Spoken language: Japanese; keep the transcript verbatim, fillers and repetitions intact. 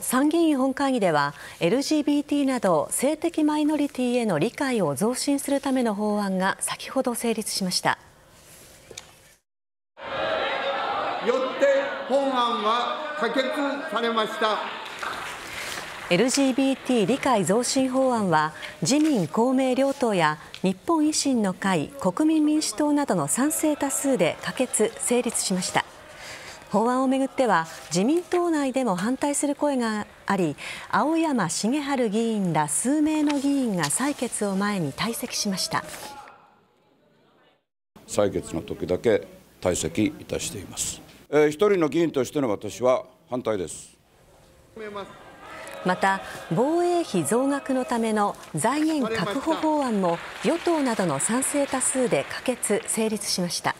参議院本会議では エルジービーティー など性的マイノリティへの理解を増進するための法案が先ほど成立しました。 よって本案は可決されました。 エルジービーティー 理解増進法案は自民・公明両党や日本維新の会、国民民主党などの賛成多数で可決・成立しました。法案をめぐっては自民党内でも反対する声があり、青山茂春議員ら数名の議員が採決を前に退席しました。 採決の時だけ退席いたしています。えー、一人の議員としての私は反対です。 また、防衛費増額のための財源確保法案も与党などの賛成多数で可決・成立しました。